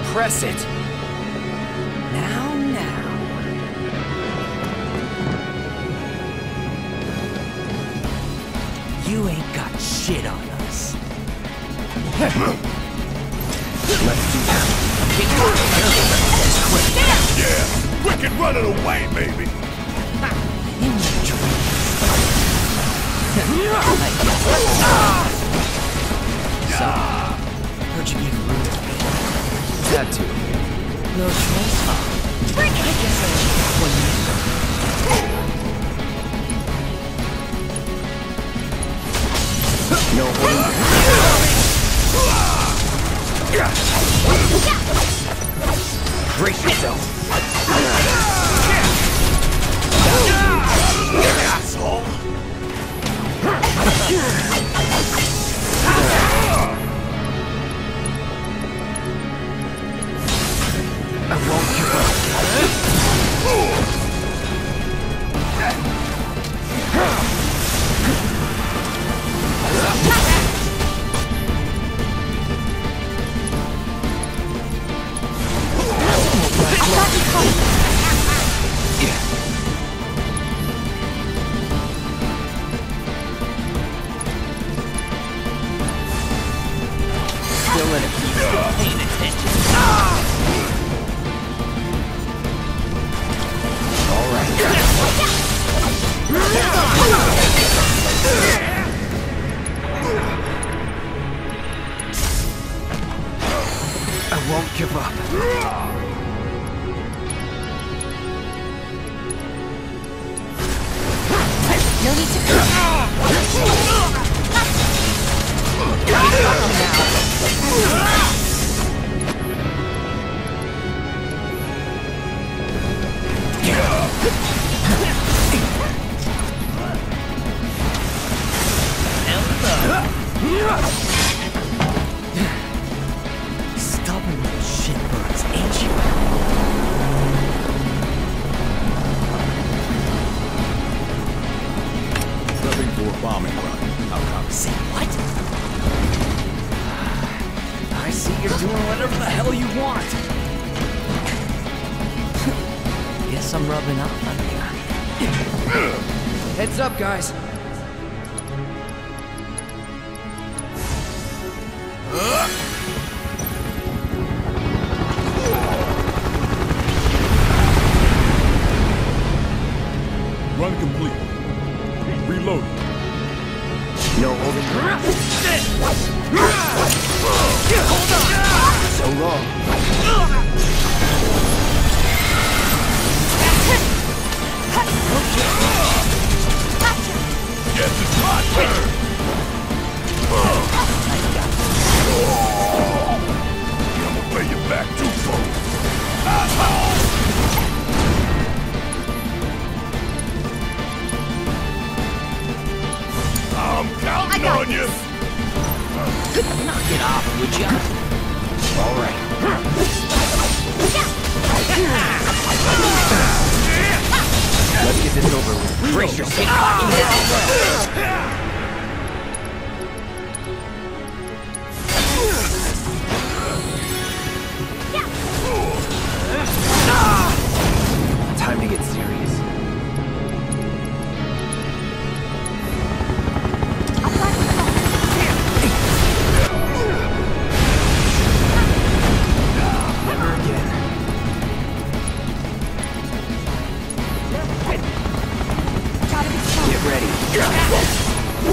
press it. Now. You ain't got shit on us. Let's do that. Yeah, quick and running away, baby. In your dreams. So, heard you gave room to me. Had to. No choice. I guess I should one no holding. Brace yourself. Asshole. I won't give up. Still in it. Paying attention. All right. I won't give up. No need to Stubborn little shitbirds, ain't you? Prepping for a bombing run. I'll copy. Say what? I see you're doing whatever the hell you want. Guess I'm rubbing off on you. Heads up, guys. Run complete. Reloading. No holding. So long. Yes, it's my turn. I'm gonna pay you back too, folks. Asshole! I'm counting on you. Knock it off, would ya? All right. Let's get this over with. Brace yourself. Time to get serious. Never again. Gotta be strong. Get ready.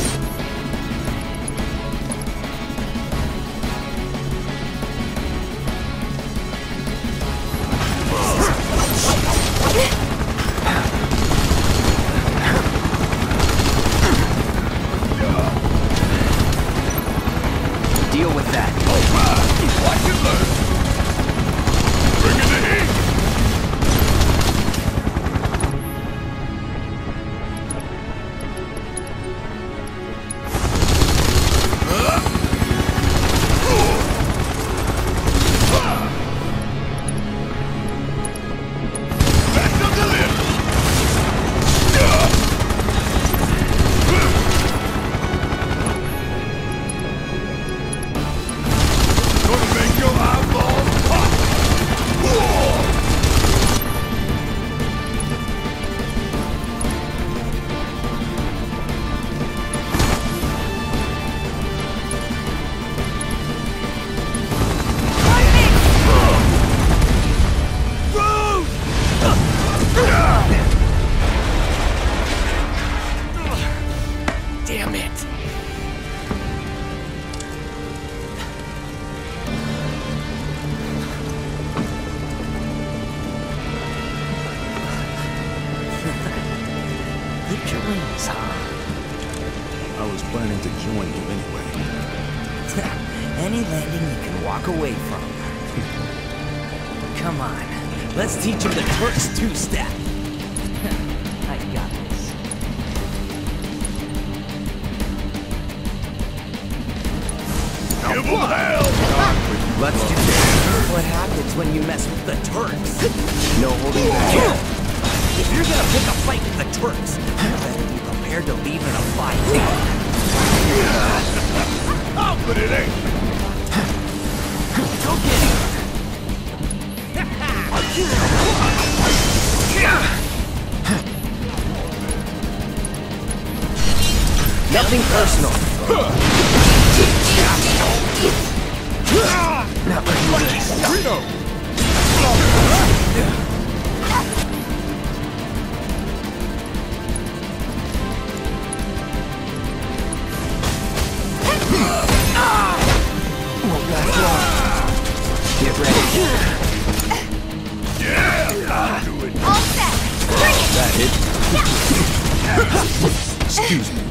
join you anyway. Any landing you can walk away from. Come on, let's teach him the Turks two-step. I got this. Give him hell! Let's do this. What happens when you mess with the Turks? No holding back. If you're gonna pick a fight with the Turks, you better be prepared to leave in a fight. Oh, but it ain't. Go get him. Nothing personal. Not like this. Get ready. Yeah, I'll do it. All set. Bring it. That hit. Yeah. Excuse me.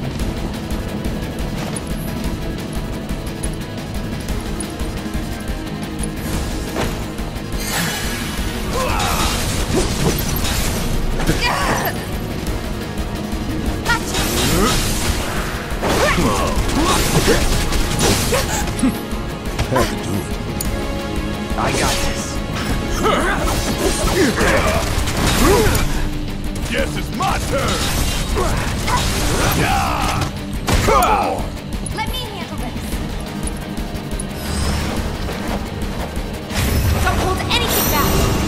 Had to do it. I got this. Guess it's my turn. Come on. Let me handle this. Don't hold anything back.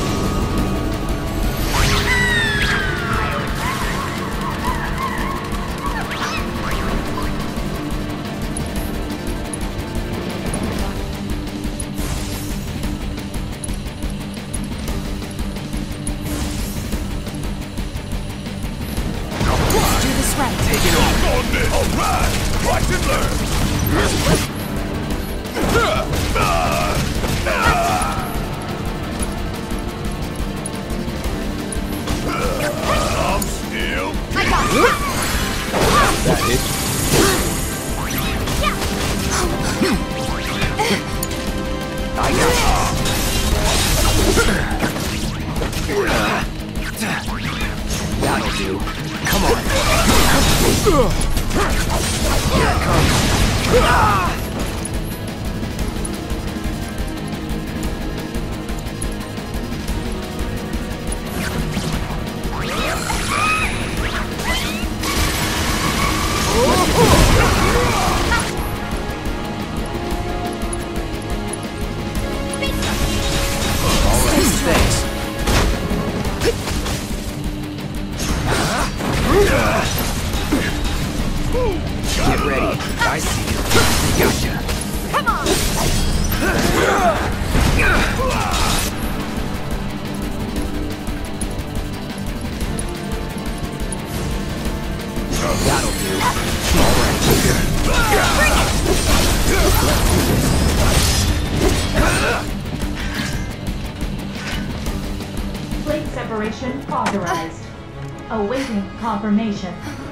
Right. Take it on this. All right. Watch and learn. I'm still. I got it. That hit. I got this. That'll do. Come on. Here it comes. All right, thanks. Get ready. I see you. Gotcha. Come on. That'll do. All right. Blade separation authorized. Awaiting confirmation.